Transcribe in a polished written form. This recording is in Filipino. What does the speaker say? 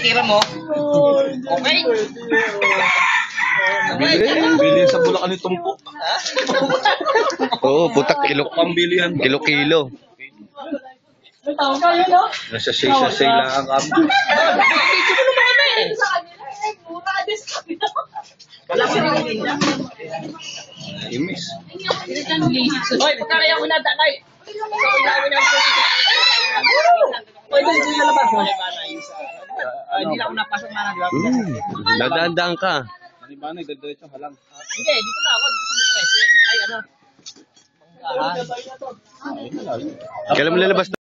tira mo. Okay? Bili sa Bulacan ni Tumpok. Oo, putak Pambilihan. kilo-kilo. Nasa say lang ang kami. Wala ko rin niya. Imis. Hoy, kaya ko na takay. Pwede dito sa labas. Hindi na ako napasok na nag-grab. Dadaan ka. Manibana, diretso halang. Hindi, dito na ako. Dito sa Mistrese. Ay, ano. Kailan mo lalabas